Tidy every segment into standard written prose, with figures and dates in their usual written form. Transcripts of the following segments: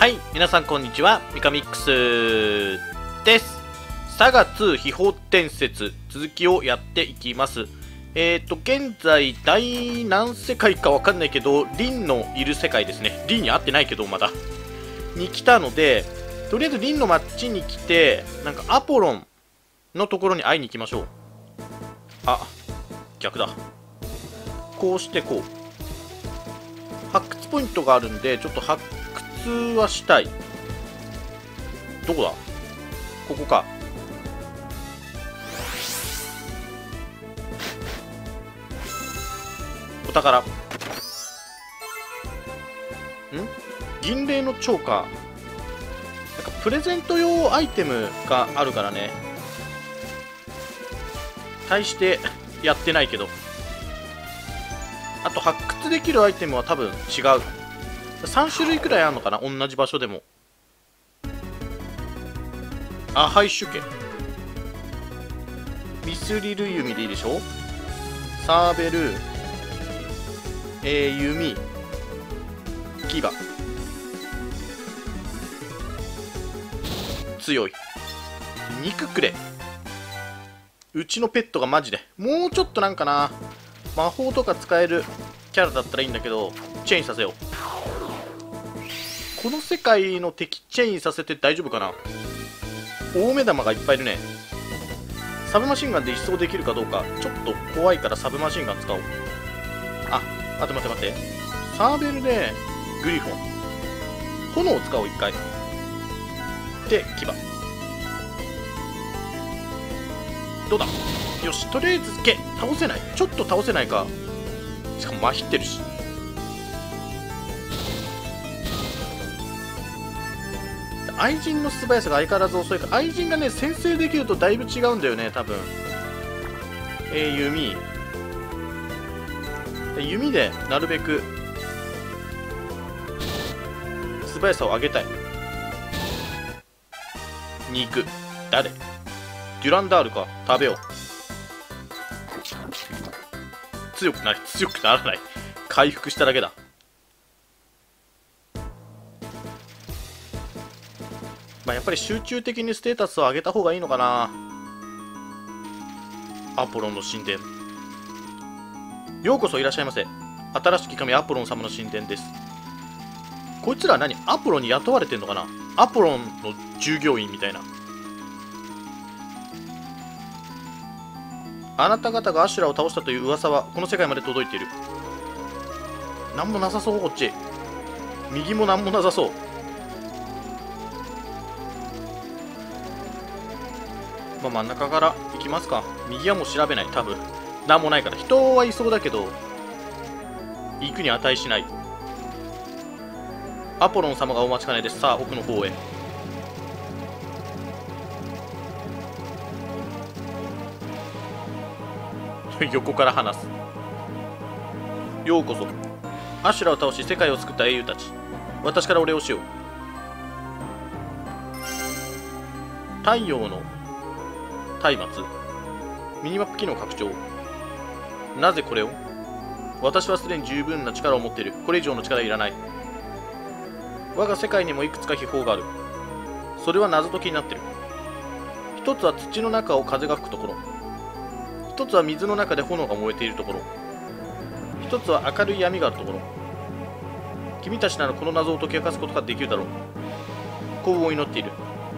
はい、皆さんこんにちは、ミカミックスです。サガ2秘宝伝説、続きをやっていきます。現在、第何世界かわかんないけど、リンのいる世界ですね。リンに会ってないけど、まだ。に来たので、とりあえずリンの街に来て、なんかアポロンのところに会いに行きましょう。あ、逆だ。こうしてこう。発掘ポイントがあるんで、ちょっと発掘はしたい。どこだ？ここか。お宝。銀霊の蝶か。なんかプレゼント用アイテムがあるからね。大してやってないけど。あと発掘できるアイテムは多分違う。3種類くらいあるのかな、同じ場所でも。アハイシュケ、ミスリル弓でいいでしょ。サーベル、弓、牙、強い。肉くれ。うちのペットがマジでもうちょっとなんかな、魔法とか使えるキャラだったらいいんだけど、チェインさせよう。この世界の敵チェインさせて大丈夫かな。大目玉がいっぱいいるね。サブマシンガンで一掃できるかどうかちょっと怖いからサブマシンガン使おう。あ、待って。サーベルでグリフォン、炎を使おう。一回で牙。どうだ。よし、とりあえず倒せない。ちょっと倒せないか。しかもまひってるし。愛人の素早さが相変わらず遅いから、愛人がね先制できるとだいぶ違うんだよね多分。弓でなるべく素早さを上げたい。肉誰？デュランダールか。食べよう。強くならない。回復しただけだ。まあやっぱり集中的にステータスを上げた方がいいのかな。アポロンの神殿、ようこそいらっしゃいませ。新しき神アポロン様の神殿です。こいつらは何？アポロンに雇われてんのかな。アポロンの従業員みたいな。あなた方がアシュラを倒したという噂はこの世界まで届いている。なんもなさそう。こっち右もなんもなさそう。まあ真ん中から行きますか。右はもう調べない。多分なんもないから。人はいそうだけど行くに値しない。アポロン様がお待ちかねです。さあ奥の方へ。横から話す。ようこそ。アシュラを倒し世界を救った英雄たち、私からお礼をしよう。太陽の松明、ミニマップ機能拡張。なぜこれを？私はすでに十分な力を持っている。これ以上の力はいらない。我が世界にもいくつか秘宝がある。それは謎解きになっている。一つは土の中を風が吹くところ、一つは水の中で炎が燃えているところ、一つは明るい闇があるところ。君たちならこの謎を解き明かすことができるだろう。幸運を祈っている。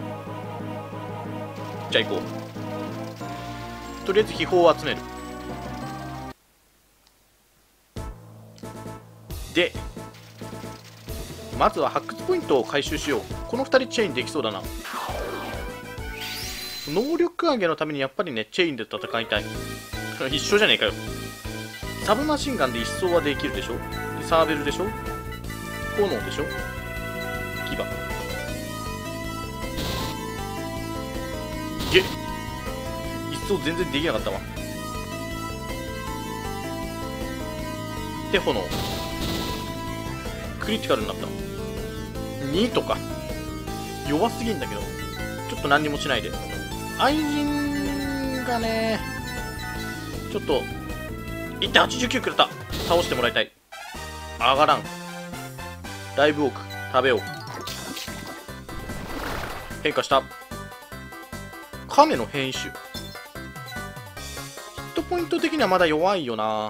じゃあ行こう。とりあえず秘宝を集める。でまずは発掘ポイントを回収しよう。この2人チェインできそうだな。能力上げのためにやっぱりねチェインで戦いたい。一緒じゃねえかよ。サブマシンガンで一掃はできるでしょ。サーベルでしょ。炎でしょ。牙。一掃全然できなかったわ。で炎。クリティカルになった。2とか弱すぎんだけど、ちょっと何にもしないで。愛人がねちょっといって89くれた。倒してもらいたい。上がらん。ライブウォーク食べよう。 変化した。亀の変種。ヒットポイント的にはまだ弱いよな。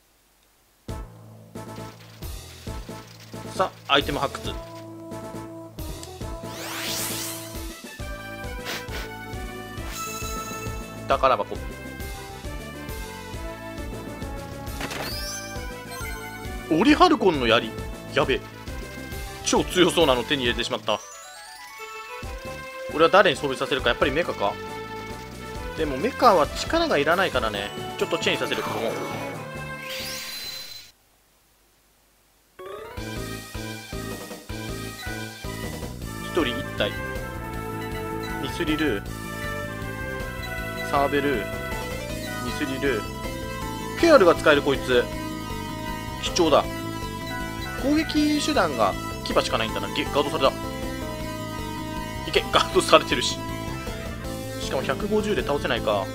さあアイテム発掘。宝箱。オリハルコンの槍。やべえ、超強そうなの手に入れてしまった。俺は誰に装備させるか。やっぱりメカか。でもメカは力がいらないからね。ちょっとチェンジさせる。ここも1人1体。ミスリル、サーベル、ミスリル、ケアルが使える。こいつ貴重だ。攻撃手段が牙しかないんだな。ガードされた。いけ、ガードされてるし。しかも150で倒せないか。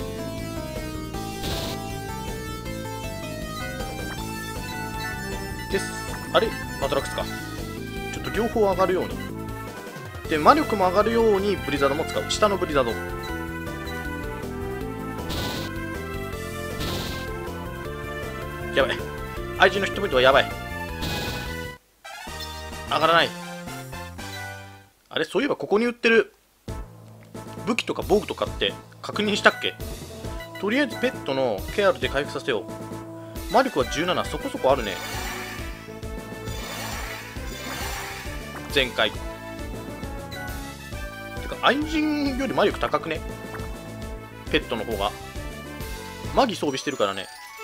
です。あれバトラックスか。ちょっと両方上がるように。で魔力も上がるようにブリザードも使う。下のブリザード。やばい、愛人のヒットポイントはやばい。上がらない。あれ、そういえばここに売ってる武器とか防具とかって確認したっけ。とりあえずペットのケアルで回復させよう。魔力は17、そこそこあるね。前回てか愛人より魔力高くね。ペットの方がマギ装備してるからね。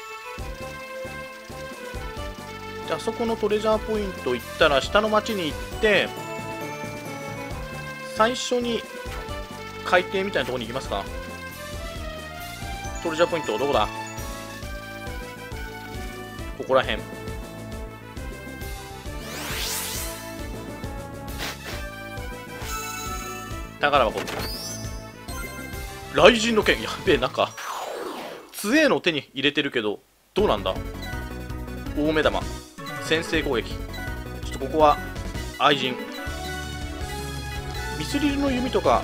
じゃあそこのトレジャーポイント行ったら下の町に行って最初に海底みたいなところに行きますか。トレジャーポイントどこだ。ここらへん。宝箱。雷神の剣。やべえ、なんか強えの手に入れてるけどどうなんだ。大目玉、先制攻撃。ちょっとここは愛人。ミスリルの弓とか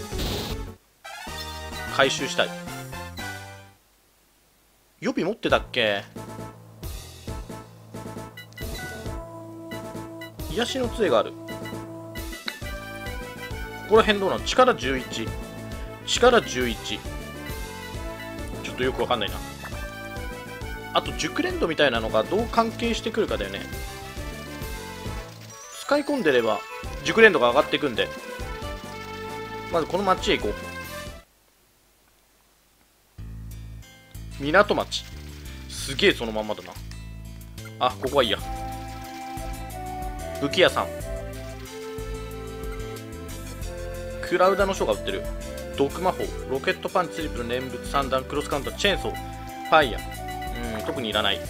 回収したい。予備持ってたっけ。癒しの杖がある。ここら辺どうなの。力11、力11。ちょっとよくわかんないな。あと熟練度みたいなのがどう関係してくるかだよね。使い込んでれば熟練度が上がっていくんで、まずこの町へ行こう。港町。すげえそのまんまだな。あ、ここはいいや。武器屋さん。クラウダの書が売ってる。毒魔法、ロケットパンチ、トリプル、念仏、三段、クロスカウンター、チェーンソー、ファイヤー。特にいらない。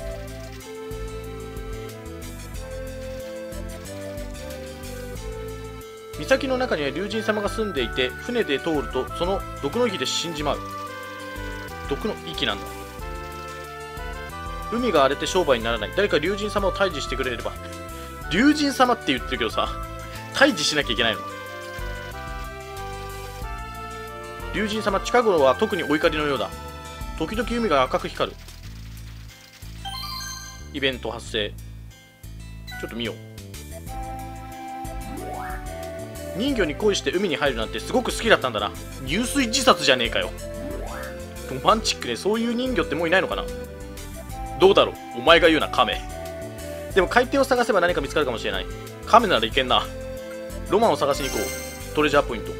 岬の中には竜神様が住んでいて、船で通るとその毒の息で死んじまう。毒の息なんだ。海が荒れて商売にならない。誰か竜神様を退治してくれれば。竜神様って言ってるけどさ、退治しなきゃいけないの。竜神様、近頃は特にお怒りのようだ。時々海が赤く光る。イベント発生。ちょっと見よう。人魚に恋して海に入るなんてすごく好きだったんだな。入水自殺じゃねえかよ。ロマンチックね。そういう人魚ってもういないのかな。どうだろう、お前が言うな、カメ。でも海底を探せば何か見つかるかもしれない。カメならいけんな。ロマンを探しに行こう。トレジャーポイント。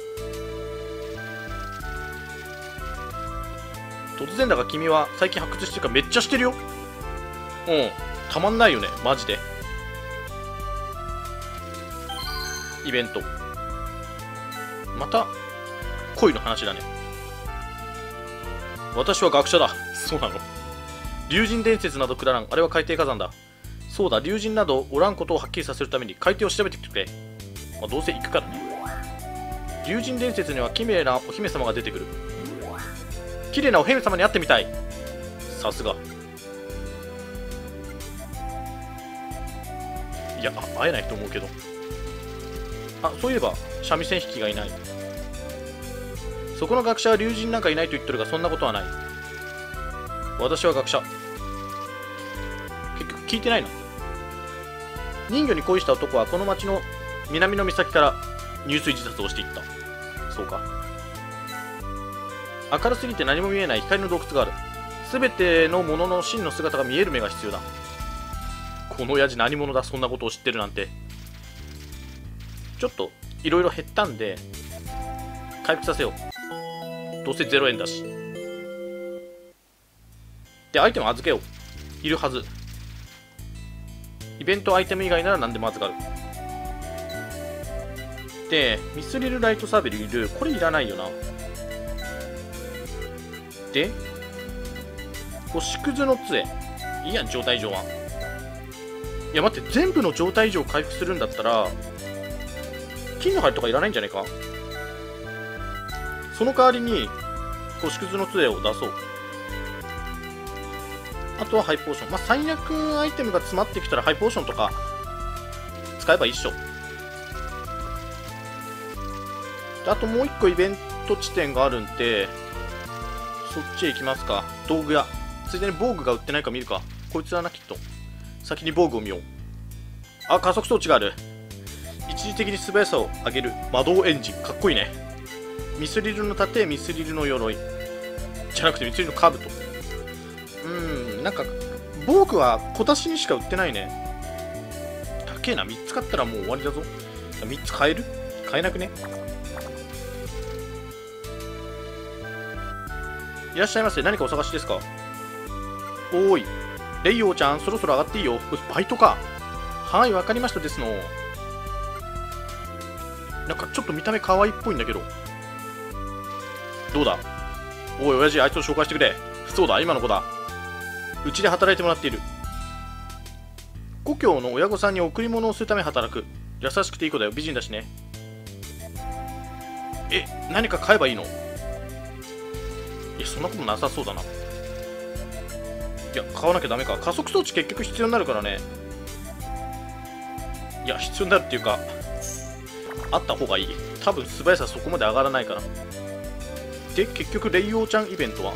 突然だが君は最近発掘してるか。めっちゃしてるよ。たまんないよね、マジで。イベント。また恋の話だね。私は学者だ。そうなの。竜神伝説などくだらん。あれは海底火山だ。そうだ、竜神などおらんことをはっきりさせるために海底を調べてきてくれ。どうせ行くからね。竜神伝説には綺麗なお姫様が出てくる。綺麗なお姫様に会ってみたい。さすが。いや、会えないと思うけど。 あ、そういえば三味線弾きがいない。そこの学者は龍神なんかいないと言ってるが、そんなことはない。私は学者。結局聞いてないな。人魚に恋した男はこの町の南の岬から入水自殺をしていった。そうか。明るすぎて何も見えない光の洞窟がある。すべてのものの真の姿が見える目が必要だ。この親父何者だ、そんなことを知ってるなんて。ちょっといろいろ減ったんで回復させよう。どうせ0円だし。で、アイテム預けよう。いるはず。イベントアイテム以外なら何でも預かる。で、ミスリルライトサーベルいる。これいらないよな。で、星屑の杖。いいやん、状態上は。いや、待って、全部の状態以上回復するんだったら、金の針とかいらないんじゃないか。その代わりに、星屑の杖を出そう。あとはハイポーション。まあ、最悪アイテムが詰まってきたらハイポーションとか使えばいいっしょ。あともう一個イベント地点があるんで、そっちへ行きますか。道具屋。ついでに防具が売ってないか見るか。こいつはな、きっと。先に防具を見よう。あ、加速装置がある。一時的に素早さを上げる魔導エンジン。かっこいいね。ミスリルの盾、ミスリルの鎧。じゃなくてミスリルの兜。なんか、防具は小出しにしか売ってないね。高えな。3つ買ったらもう終わりだぞ。3つ買える？買えなくね？いらっしゃいませ。何かお探しですか？おーい。レイオーちゃん、そろそろ上がっていいよ。バイトか。はい、わかりましたですの。なんかちょっと見た目可愛いっぽいんだけど。どうだ？おい、親父、あいつを紹介してくれ。そうだ、今の子だ。うちで働いてもらっている。故郷の親御さんに贈り物をするため働く。優しくていい子だよ。美人だしね。え、何か買えばいいの？いや、そんなことなさそうだな。いや、買わなきゃダメか。加速装置結局必要になるからね。いや、必要になるっていうか、あった方がいい。多分素早さそこまで上がらないから。で、結局レイオーちゃんイベント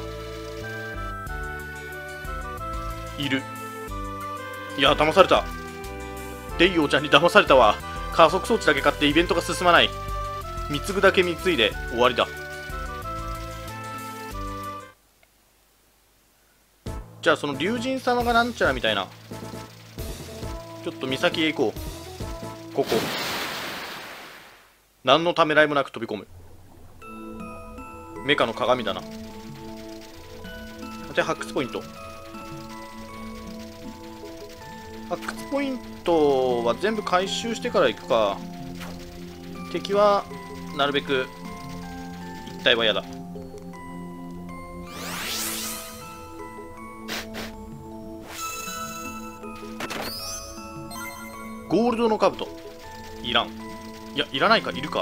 はいる。いや、騙された。レイオーちゃんに騙されたわ。加速装置だけ買ってイベントが進まない。貢ぐだけ貢いで終わりだ。じゃあその龍神様がなんちゃらみたいな。ちょっと岬へ行こう。ここ何のためらいもなく飛び込む。メカの鏡だな。で、発掘ポイント。発掘ポイントは全部回収してから行くか。敵はなるべく一体は嫌だ。ゴールドの兜いらん。いや、いらないか。いるか。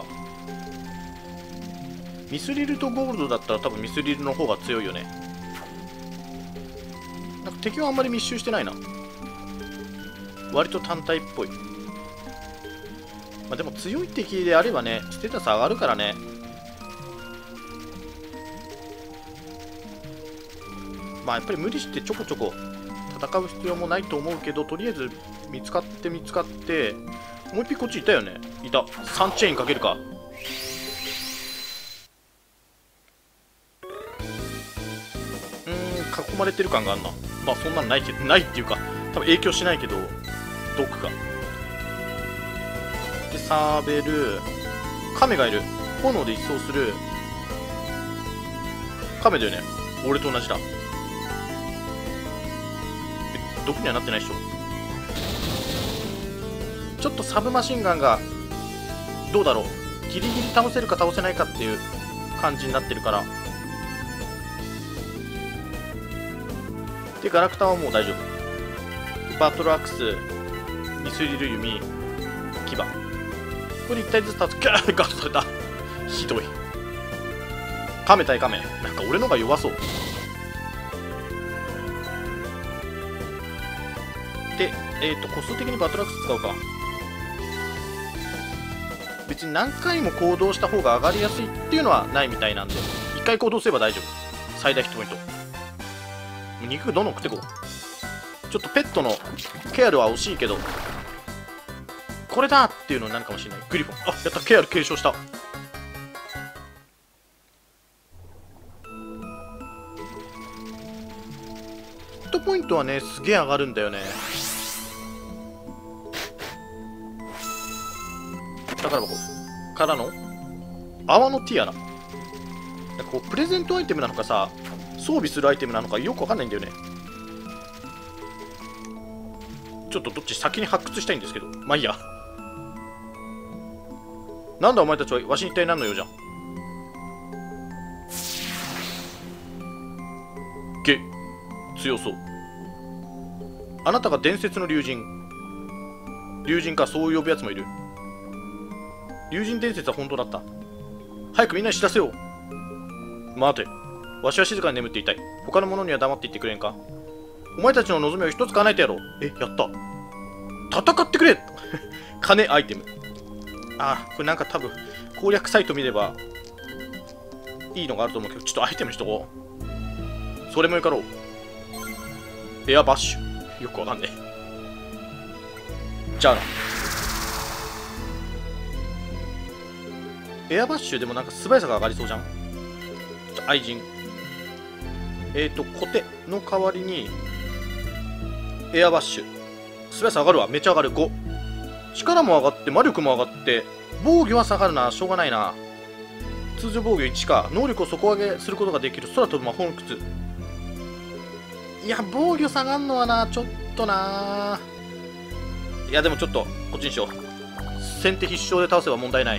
ミスリルとゴールドだったら多分ミスリルの方が強いよね。なんか敵はあんまり密集してないな。割と単体っぽい。まあでも強い敵であればね、ステータス上がるからね。まあやっぱり無理してちょこちょこ戦う必要もないと思うけど、とりあえず見つかってもう一匹こっちいたよね。いた。3チェーンかけるか。囲まれてる感があるな。まあそんなんないけど、ないっていうか多分影響しないけど、どっかでサーベル、カメがいる。炎で一掃する。カメだよね。俺と同じだ。毒にはなってないでしょ。ちょっとサブマシンガンがどうだろう。ギリギリ倒せるか倒せないかっていう感じになってるから。で、ガラクタはもう大丈夫。バトルアクス、ミスリル弓、牙。これ1体ずつ立つ。ガッとされた。ひどい。カメ対カメ。なんか俺のが弱そう。で、個数的にバトルアクス使うか。 別に何回も行動した方が上がりやすいっていうのはないみたいなんで、1回行動すれば大丈夫。最大ヒットポイント。肉どんどん食ってこう。ちょっとペットのケアルは惜しいけど、これだっていうのになるかもしれない。グリフォン、あ、やった、ケアル継承した。ヒットポイントはね、すげえ上がるんだよね。宝箱からの泡のティアラ。なんかこうプレゼントアイテムなのかさ、装備するアイテムなのかよくわかんないんだよね。ちょっとどっち先に発掘したいんですけど、まあいいや。なんだお前たちはわしに一体何の用じゃ。げ、強そう。あなたが伝説の竜神。竜神か、そう呼ぶやつもいる。竜神伝説は本当だった。早くみんなに知らせよう。待て、わしは静かに眠っていたい。他の者には黙っていってくれんか。お前たちの望みを一つ叶えてやろう。え、やった。戦ってくれ金アイテム。あ、これなんか多分攻略サイト見ればいいのがあると思うけど、ちょっとアイテムにしとこう。それもよかろう。エアバッシュ。よくわかんねえ。じゃあな。エアバッシュでもなんか素早さが上がりそうじゃん。愛人。コテの代わりにエアバッシュ。素早さ上がるわ。めっちゃ上がる。5。力も上がって魔力も上がって防御は下がるな。しょうがないな。通常防御1か。能力を底上げすることができる空飛ぶ魔法の靴。いや、防御下がんのはな、ちょっとな。いや、でもちょっとこっちにしよう。先手必勝で倒せば問題ない。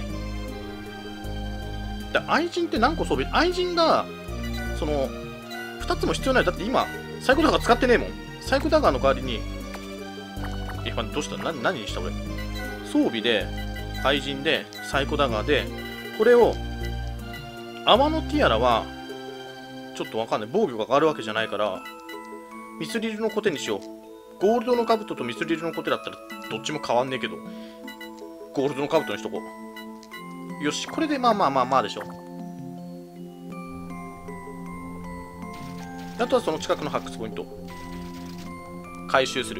で、愛人って何個装備？愛人がその2つも必要ない。だって今サイコダガー使ってねえもん。サイコダガーの代わりにどうした？何にした俺。装備で愛人でサイコダガーで、これを泡のティアラはちょっとわかんない。防御が上がるわけじゃないからミスリルのコテにしよう。ゴールドの兜とミスリルのコテだったらどっちも変わんねえけど、ゴールドの兜にしとこう。よし、これでまあでしょ。あとはその近くの発掘ポイント回収する。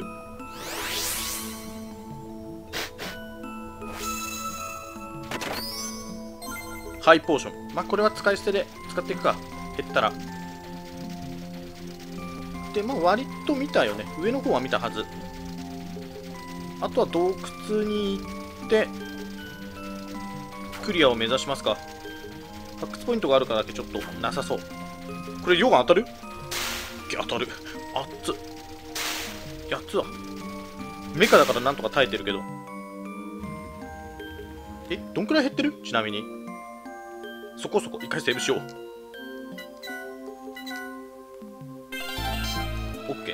ハイポーション。まあこれは使い捨てで使っていくか。減ったら。で、まあ割と見たよね。上の方は見たはず。あとは洞窟に行ってクリアを目指しますか。発掘ポイントがあるからだけちょっとなさそう。これ溶岩当たる？当たる。あっつ。8つだ。メカだからなんとか耐えてるけど。え、どんくらい減ってる？ちなみに。そこそこ。一回セーブしよう。オッケ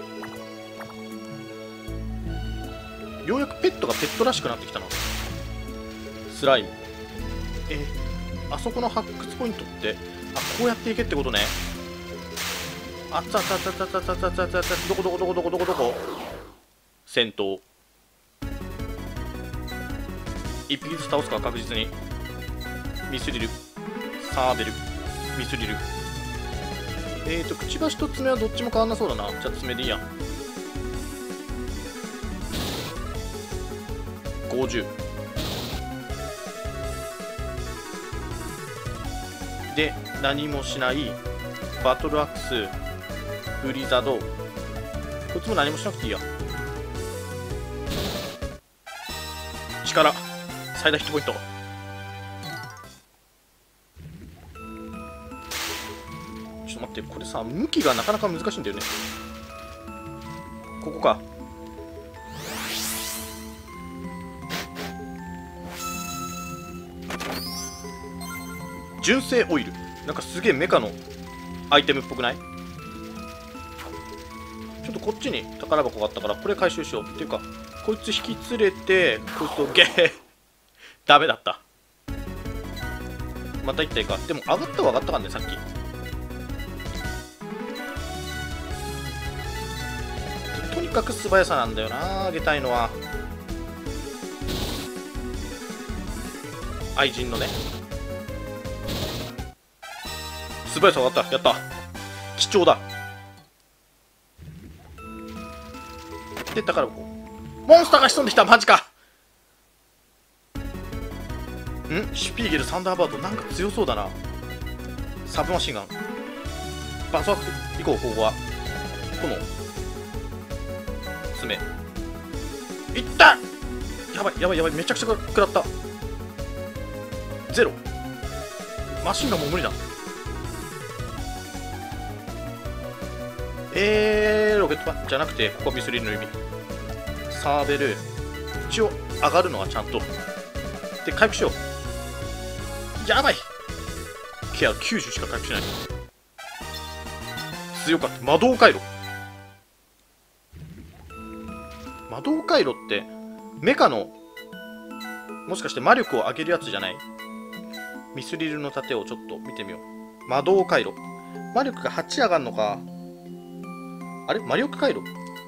ー。ようやくペットがペットらしくなってきたな。スライム。あそこの発掘ポイントって、あ、こうやっていけってことね。あっつあつあつあつあつあつあつあつあつあつ、どこ戦闘。一匹ずつ倒すか、確実に。ミスリル。サーベル。ミスリル。くちばしと爪はどっちも変わんなそうだな。じゃあ爪でいいや。50。で、何もしない。バトルアックス。ブリザード。こいつも何もしなくていいや。力。最大ヒットポイント。ちょっと待って、これさ、向きがなかなか難しいんだよね。ここか。純正オイル。なんかすげえメカのアイテムっぽくない？ちょっとこっちに宝箱があったから、これ回収しよう。っていうか、こいつ引き連れて、こいつをゲーダメだった。また1体か。でも上がったは上がったかんね、さっき。とにかく素早さなんだよな、上げたいのは。 愛人のね。素早さ上がった。やった。貴重だ。で、宝箱。モンスターが潜んできた。マジか。シュピーゲルサンダーバード、なんか強そうだな。サブマシンガン。バスワーク行こう。ここは炎爪いった。やばいやばいやばい、めちゃくちゃ食らった。ゼロ。マシンガンもう無理だ。ロケットパンじゃなくて、ここはミスリルの意味。サーベル一応上がるのはちゃんとで回復しよう。やばい。ケア90しか回復しない。強かった。魔導回路。魔導回路ってメカのもしかして魔力を上げるやつじゃない？ミスリルの盾をちょっと見てみよう。魔導回路。魔力が8上がるのか。あれ魔力回路。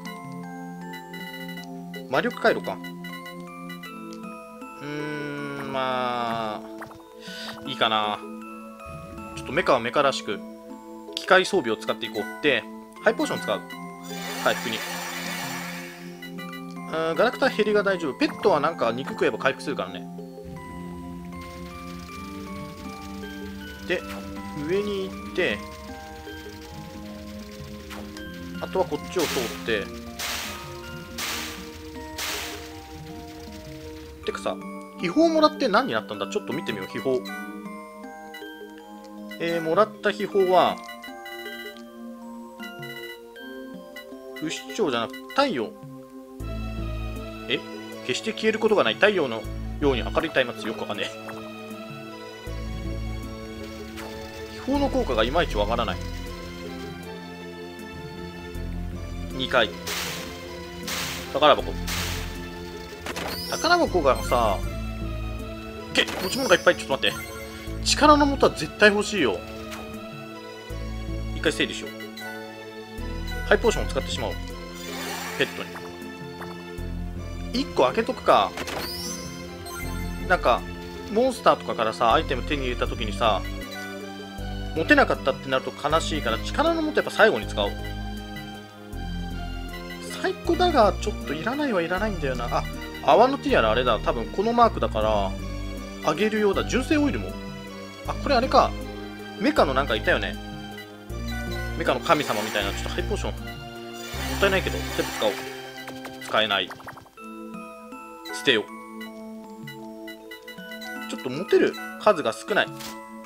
魔力回路か。まあいいかな。ちょっとメカはメカらしく機械装備を使っていこう。でハイポーション使う。回復にガラクタ減りが大丈夫。ペットはなんか肉食えば回復するからね。で上に行ってあとはこっちを通っててかさ、秘宝もらって何になったんだ。ちょっと見てみよう。秘宝もらった秘宝は不死鳥じゃなく太陽。決して消えることがない太陽のように明るい松明。よくわかんねえ。秘宝の効果がいまいちわからない。2回宝箱。宝箱がさ、持ち物がいっぱい。ちょっと待って。力の元は絶対欲しいよ。一回整理しよう。ハイポーションを使ってしまおう。ペットに1個開けとくか。なんかモンスターとかからさアイテム手に入れた時にさ持てなかったってなると悲しいから、力の元やっぱ最後に使おう。サイコダガーちょっといらないはいらないんだよな。泡のティアラあれだ。多分このマークだからあげるようだ。純正オイルも。これあれか。メカのなんかいたよね。メカの神様みたいな。ちょっとハイポーションもったいないけど全部使おう。使えない。捨てよう。ちょっと持てる数が少ない。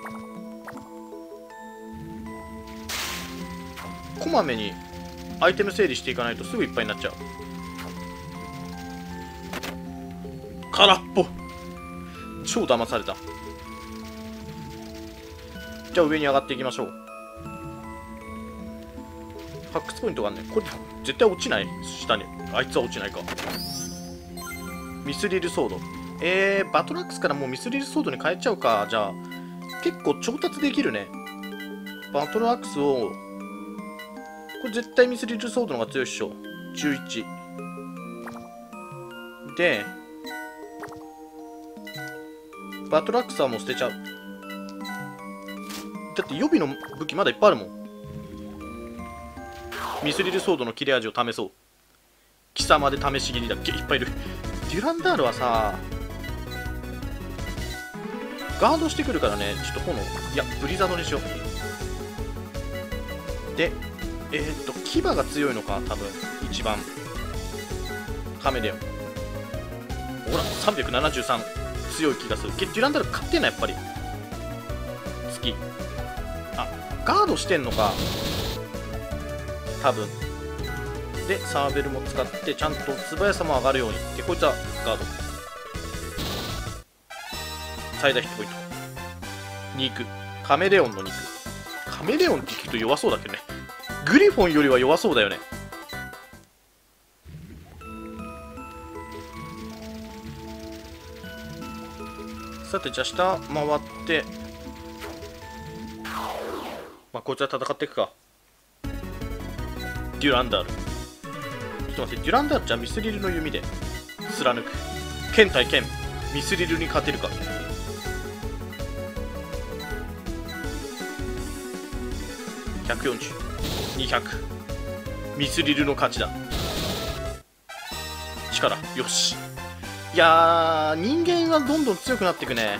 こまめにアイテム整理していかないとすぐいっぱいになっちゃう。空っぽ。超騙された。じゃあ上に上がっていきましょう。発掘ポイントがあるね。これ絶対落ちない。下にあいつは落ちないか。ミスリルソード。バトラックスからもうミスリルソードに変えちゃうか。じゃあ結構調達できるね。バトラックスをこれ絶対ミスリルソードの方が強いっしょ。11でバトラックスはもう捨てちゃう。だって予備の武器まだいっぱいあるもん。ミスリルソードの切れ味を試そう。貴様で試し切りだっけ。いっぱいいる。デュランダールはさガードしてくるからね。ちょっと炎いやブリザードにしよう。で牙が強いのか多分一番。カメレオンほら373強い気がする。デュランダール勝ってんなやっぱり。好き。ガードしてんのか多分。でサーベルも使ってちゃんと素早さも上がるように。でこいつはガード。最大ヒットポイント。肉カメレオンの肉。カメレオンって聞くと弱そうだけどね。グリフォンよりは弱そうだよね。さてじゃあ下回ってこいつは戦っていくか。デュランダール。ちょっと待って。デュランダールじゃあミスリルの弓で貫く。剣対剣ミスリルに勝てるか。 140200。ミスリルの勝ちだ。力よし。いやー、人間はどんどん強くなっていくね。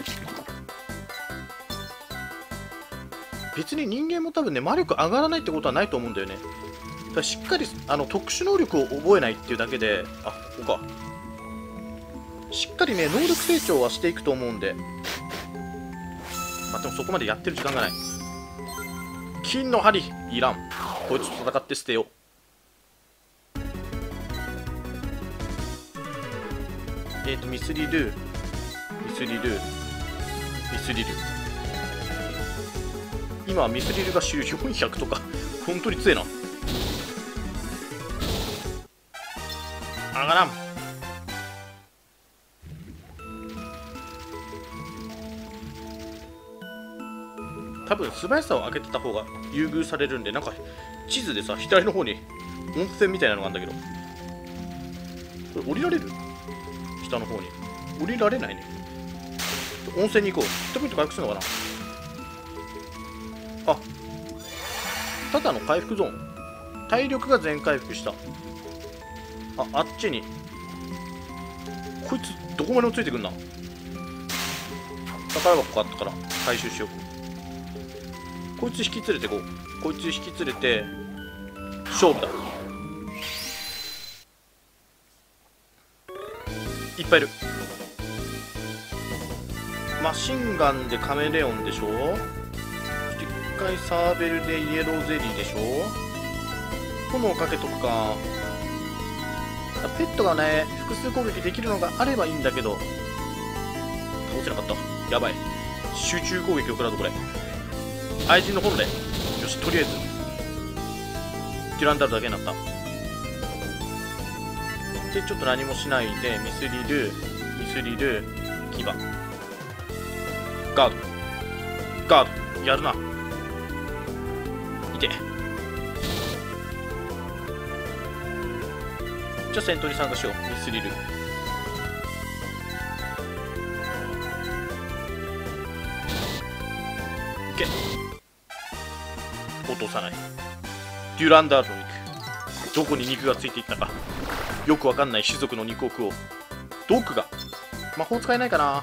別に人間も多分ね、魔力上がらないってことはないと思うんだよね。だからしっかり特殊能力を覚えないっていうだけで、あ、ここか。しっかりね、能力成長はしていくと思うんで。まあ、でもそこまでやってる時間がない。金の針いらん。こいつと戦って捨てよう。ミスリル、ミスリル、ミスリル。今はミスリルが主流400とか、本当に強えな。上がらん。多分素早さを上げてた方が優遇されるんで、なんか地図でさ、左の方に温泉みたいなのがあるんだけど、これ降りられる？下の方に降りられないね。温泉に行こう。ヒットポイント回復するのかな。あ、ただの回復ゾーン。体力が全回復した。あっちにこいつどこまでもついてくんな。宝箱があったから回収しよう。こいつ引き連れてこう。こいつ引き連れて勝負だ。いっぱいいる。マシンガンでカメレオンでしょ。そして一回サーベルでイエローゼリーでしょ。炎かけとくか。ペットがね、複数攻撃できるのがあればいいんだけど、倒せなかった。やばい。集中攻撃を食らうとこれ。愛人の炎で。よし、とりあえずデュランダルだけになった。で、ちょっと何もしないで、ミスリル、ミスリル、牙。ガード。ガード。やるな。いて。じゃあ戦闘に参加しよう。ミスリル。け落とさない。デュランダールの肉。どこに肉がついていったか。よくわかんない種族の肉を食おう。ドクが魔法使えないかな。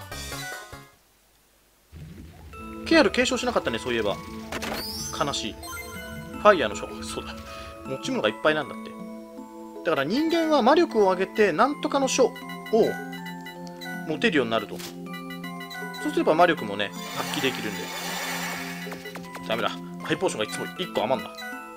ケアル継承しなかったね、そういえば。悲しい。ファイヤーの書。そうだ。持ち物がいっぱいなんだって。だから人間は魔力を上げてなんとかの書を持てるようになると。そうすれば魔力もね、発揮できるんで。ダメだ。ハイポーションがいつも1個余んだ。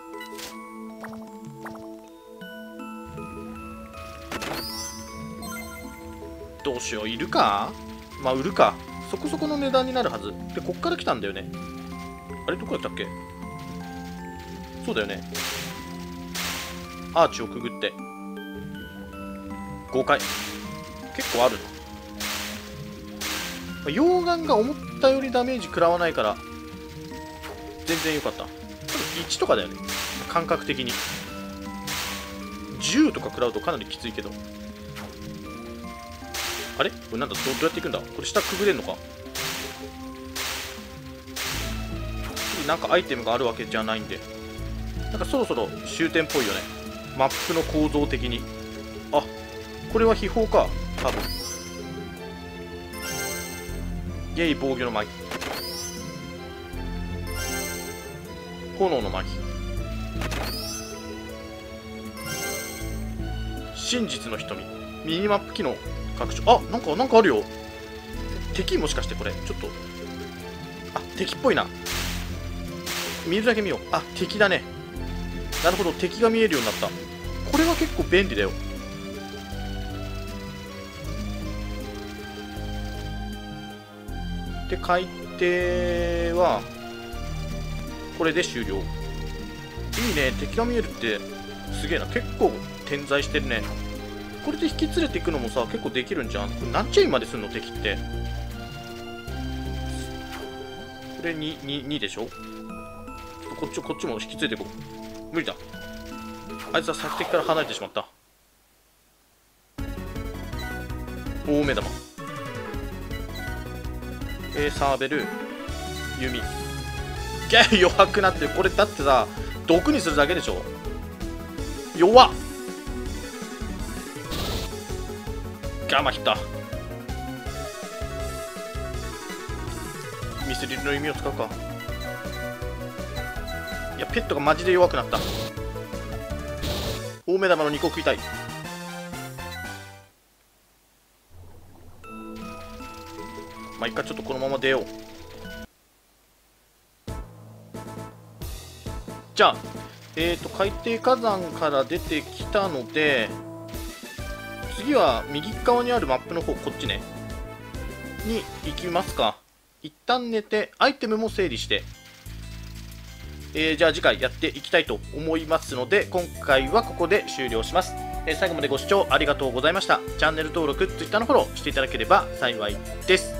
どうしよう、いるか。まあ売るか。そこそこの値段になるはずで、こっから来たんだよね。あれどこだったっけ。そうだよね。アーチをくぐって5回。結構あるな。溶岩が思ったよりダメージ食らわないから全然良かった。多分1とかだよね、感覚的に。10とか食らうとかなりきついけど。あれこれなんだ、どうやっていくんだ。これ下くぐれんのか。なんかアイテムがあるわけじゃないんで、なんかそろそろ終点っぽいよね、マップの構造的に。あ、これは秘宝か多分。イェイ、防御のマギ。炎のマギ。真実の瞳。ミニマップ機能拡張。あ、なんかあるよ。敵もしかしてこれちょっと、あ、敵っぽいな。見るだけ見よう。あ、敵だね。なるほど、敵が見えるようになった。これは結構便利だよ。で、海底はこれで終了。いいね、敵が見えるってすげえな。結構点在してるね。これで引き連れていくのもさ、結構できるんじゃん。これ何チェインまですんの敵って。これ2でしょ。こっちも引き連れていこう。無理だ。あいつは索敵から離れてしまった。大目玉。サーベル、弓。 げえ弱くなってる。これだってさ、毒にするだけでしょ。弱っ。ガマヒッタ。ミスリルの意味を使うか。いや、ペットがマジで弱くなった。大目玉の2個食いたい。まあ一回ちょっとこのまま出よう。じゃあ海底火山から出てきたので、次は右側にあるマップの方、こっちねに行きますか。一旦寝てアイテムも整理して、じゃあ次回やっていきたいと思いますので、今回はここで終了します。最後までご視聴ありがとうございました。チャンネル登録、Twitter のフォローしていただければ幸いです。